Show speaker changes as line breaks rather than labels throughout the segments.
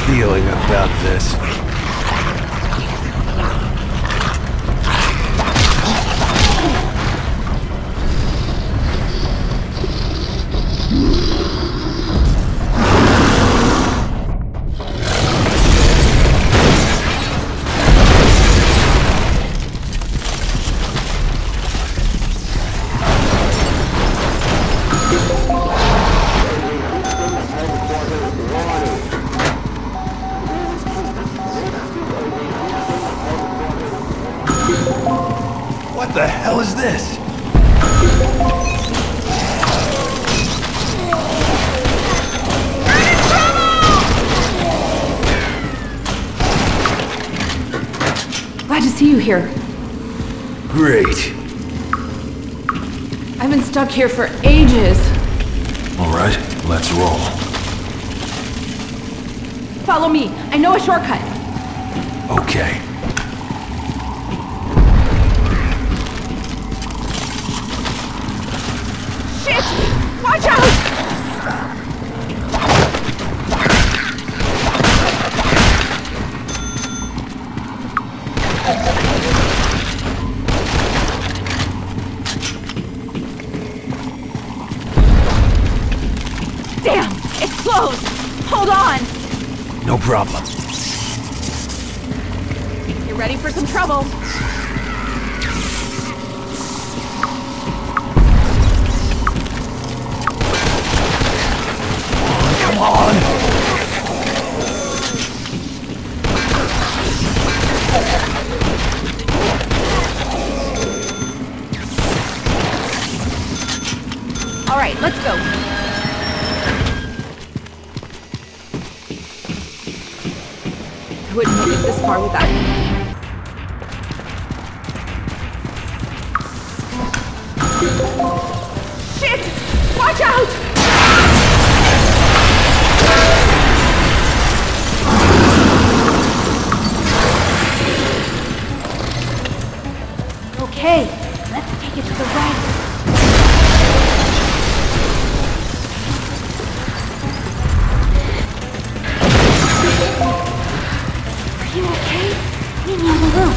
feeling about this. What the hell is this?
Glad to see you here.
Great.
I've been stuck here for ages.
All right, let's roll.
Follow me. I know a shortcut.
Okay.
Shit! Watch out! Damn! It's closed! Hold on!
No problem.
You ready for some trouble?
Come on!
All right, let's go. I wouldn't make it this far without you. Shit! Watch out! Okay, let's take it to the right. Are you okay? Leave me alone.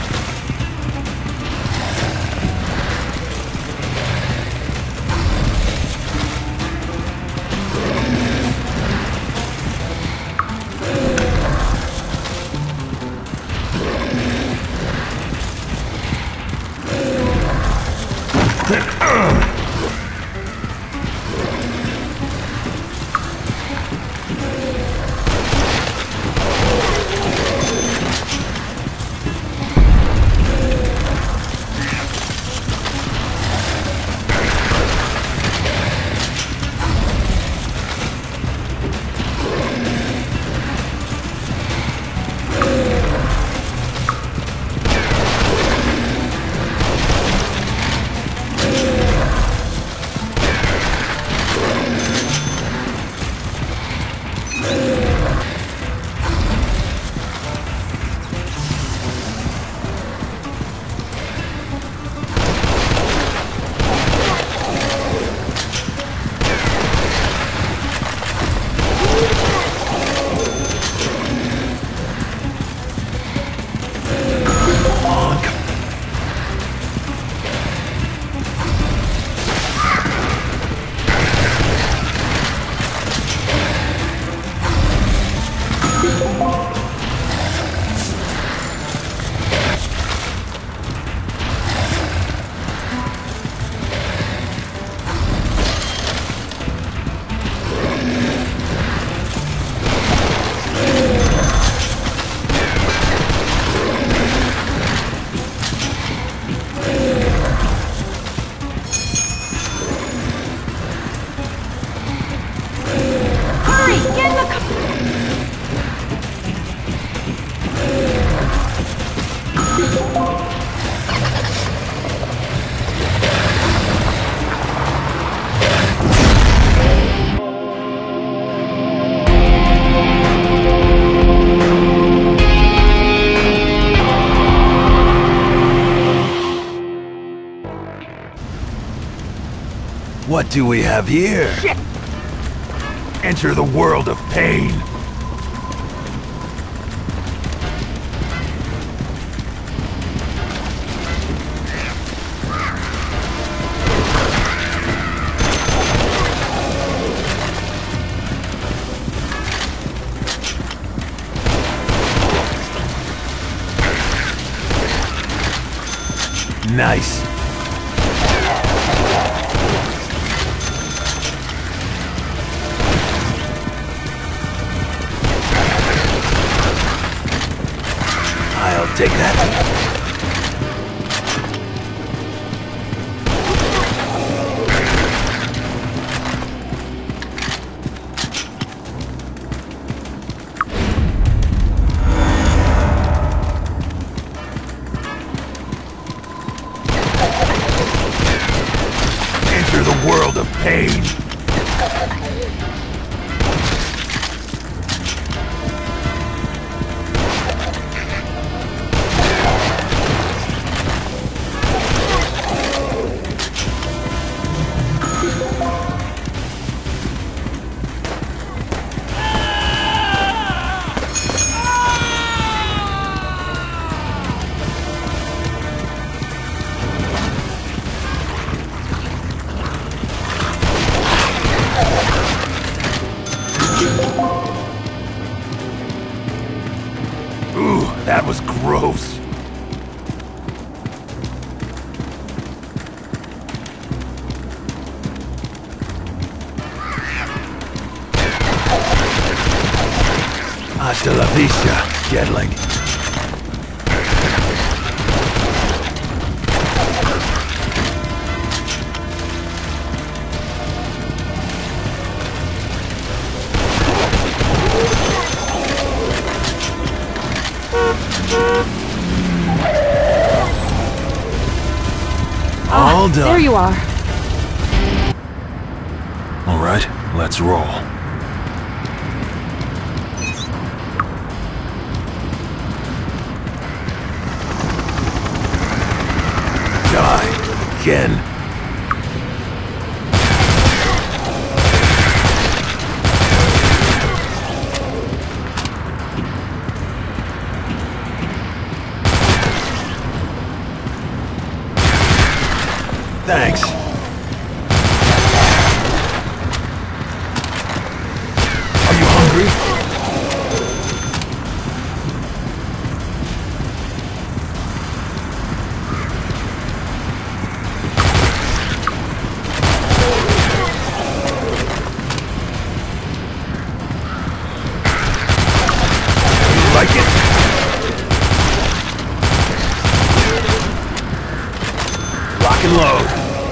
What do we have here?
Shit!
Enter the world of pain. nice. I'll take that. Enter the world of pain. Ooh, that was gross. Hasta la vista, Gatling. All done.
There you are.
All right, let's roll. Die again. Thanks. Are you hungry? You like it? Lock and load.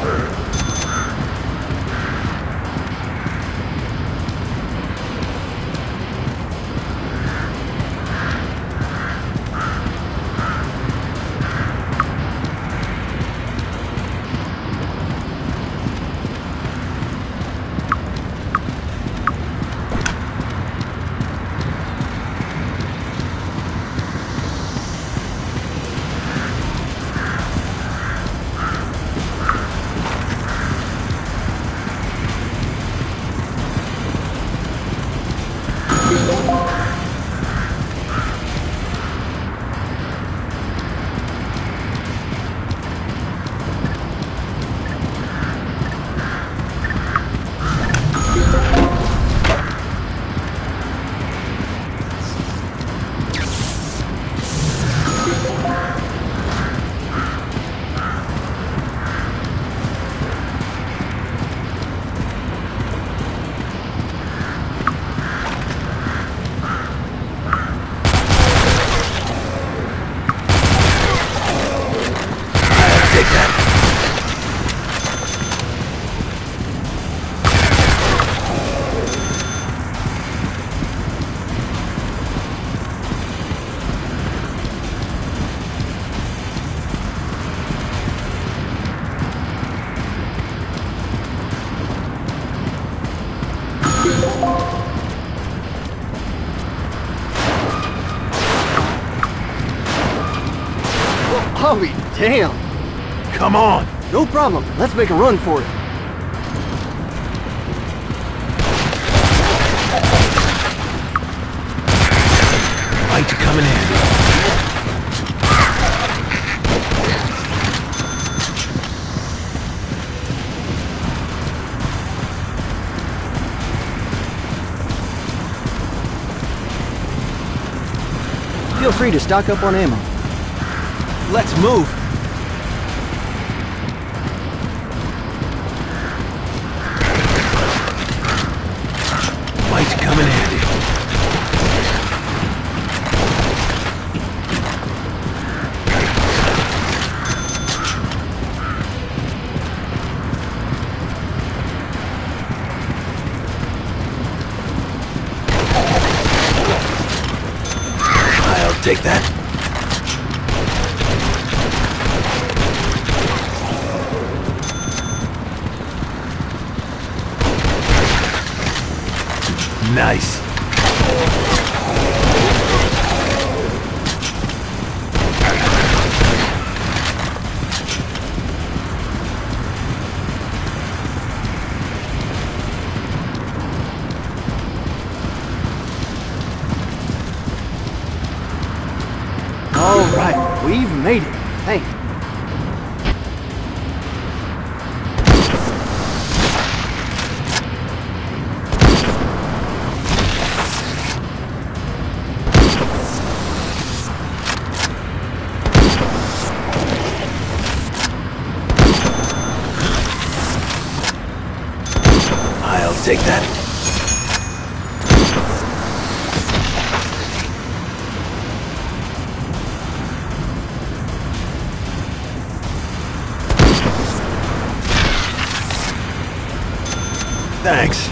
Take that.
I'll be damned.
Come on.
No problem. Let's make a run for it.
Might come in handy.
Feel free to stock up on ammo.
Let's move. take that. Nice.
All right, we've made it. Thank you.
I'll take that. Thanks.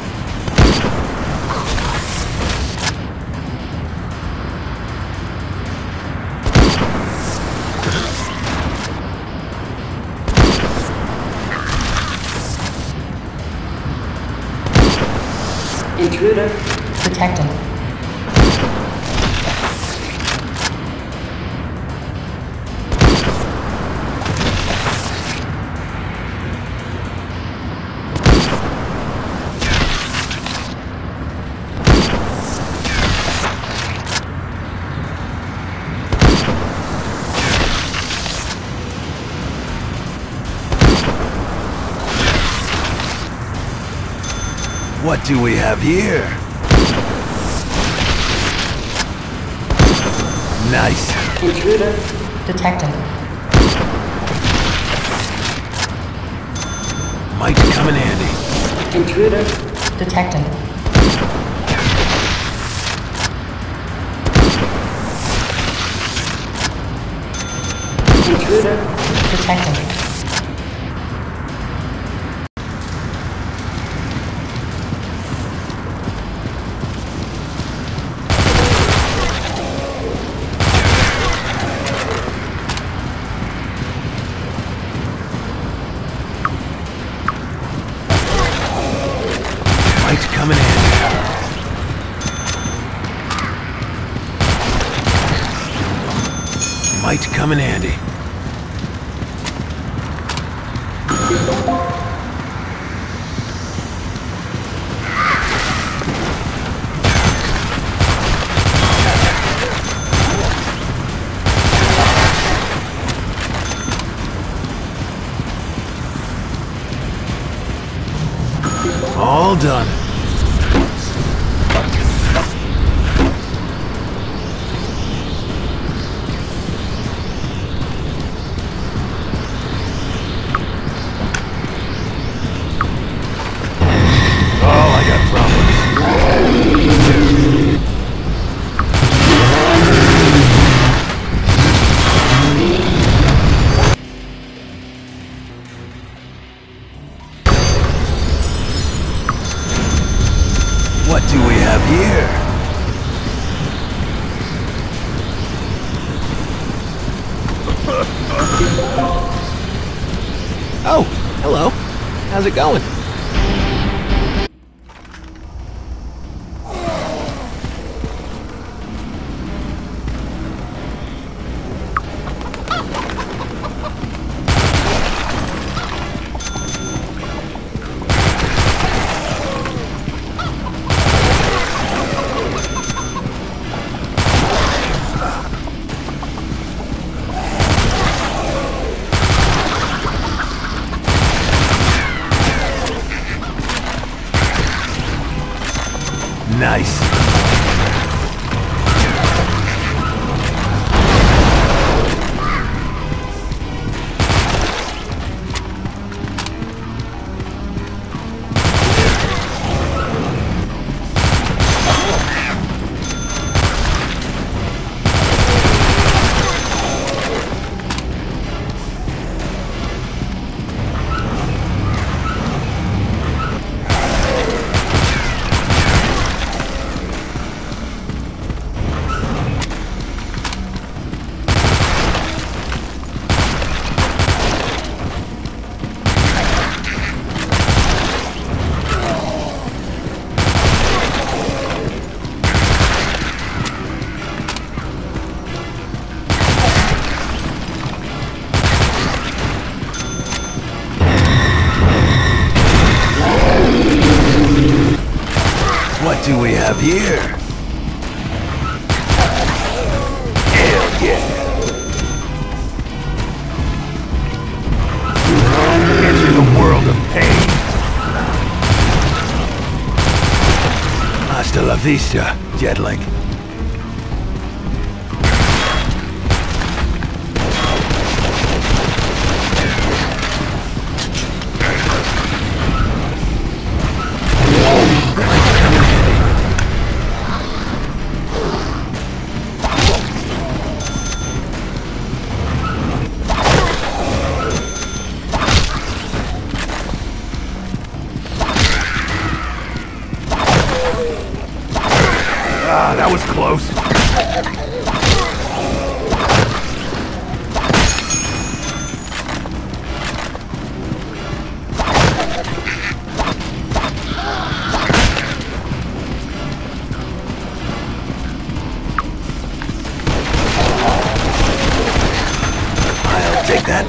Intruder detected.
What do we have here? Nice.
Intruder detected.
Might come in handy.
Intruder detected. Intruder detected.
Coming in. Might come in handy. All done. What do we have here? Oh, hello. How's it going? here? Hell yeah! Enter the world of pain. Hasta la vista, Jetling. Ah, that was close. I'll take that.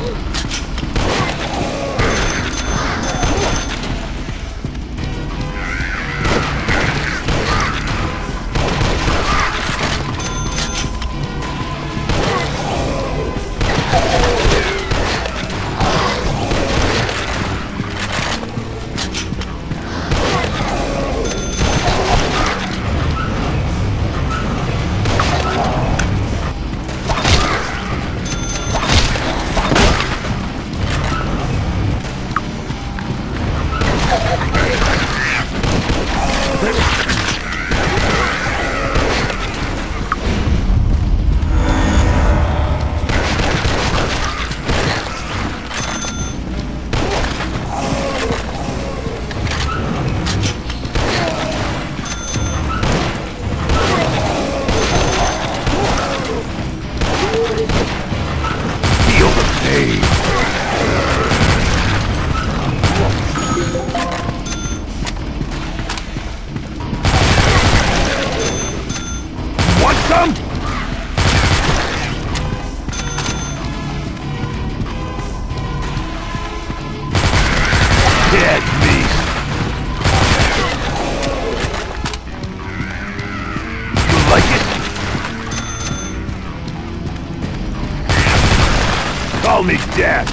Feel the pain. Want some? Dead beast. You like it? Call me Dad.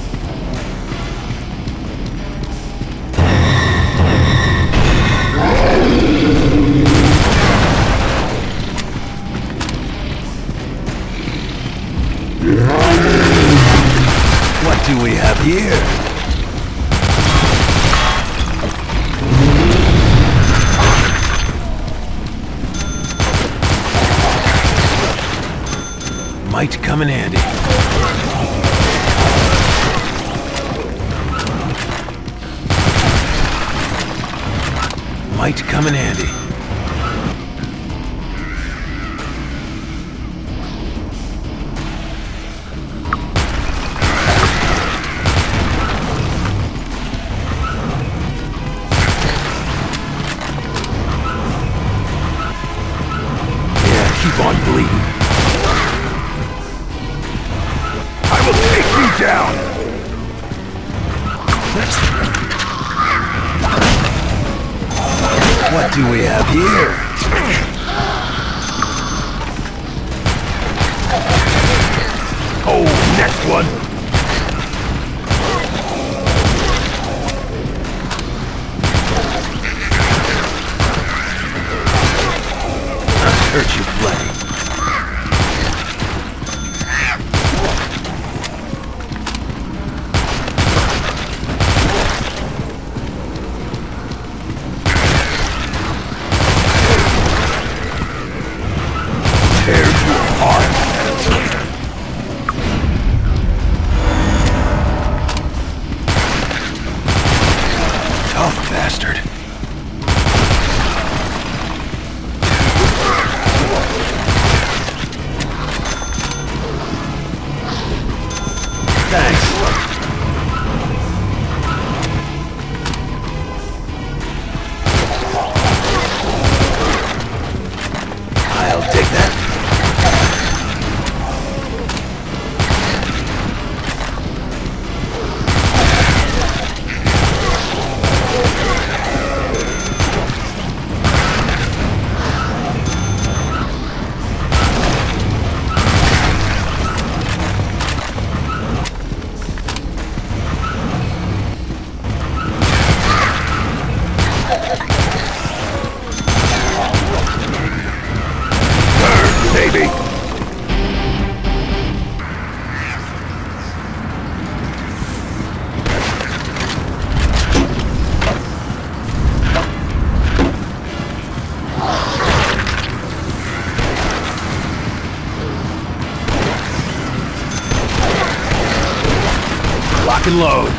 What do we have here? Might come in handy. Might come in handy. Yeah, keep on bleeding. I will take you down! What do we have here? Oh, next one! I'll hurt you plenty. Tear you apart. Tough bastard. Thanks. I'll take that. Lock and load.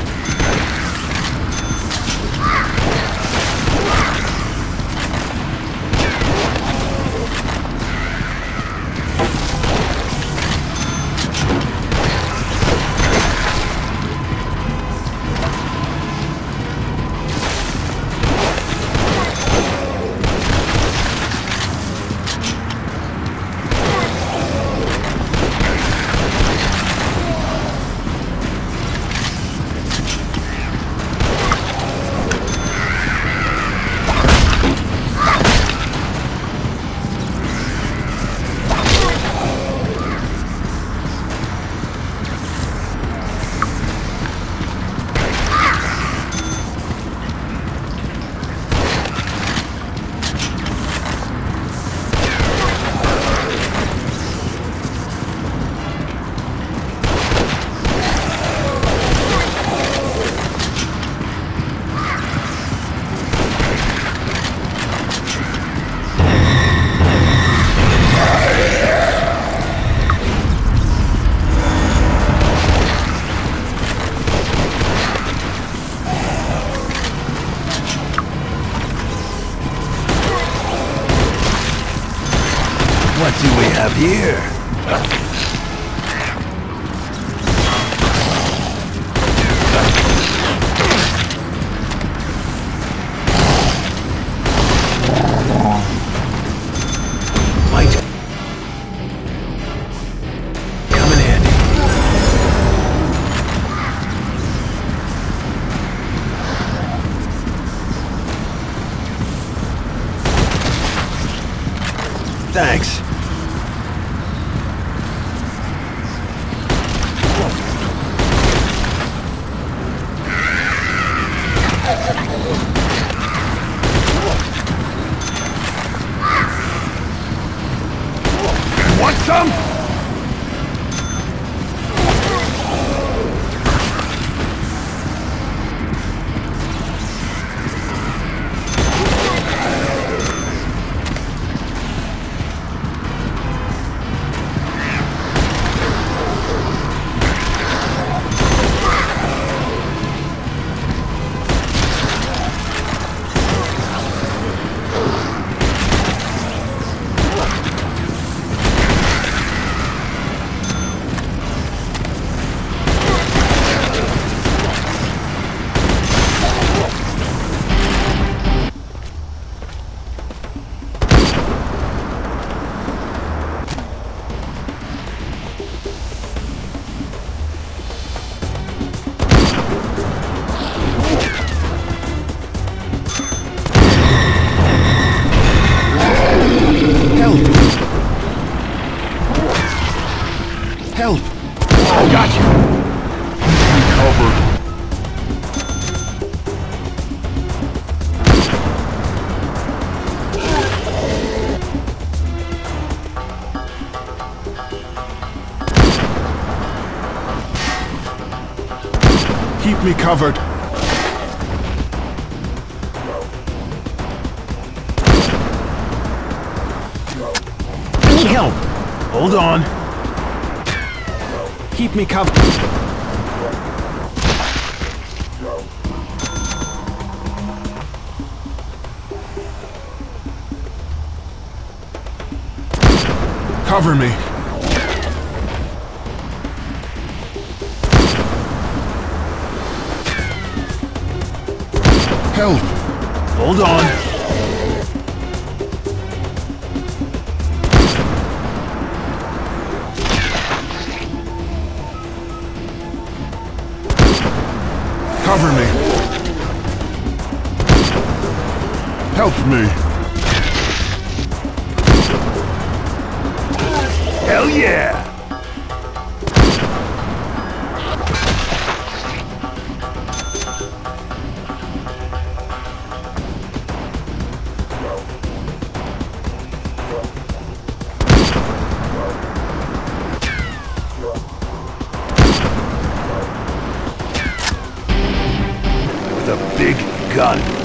What do we have here? Might come in handy. Thanks. Want some? Help! Got you! Covered. Keep me covered. Need help! Hold on. Keep me covered. Cover me. Help! Hold on. Cover me. Help me. Hell yeah! With a big gun.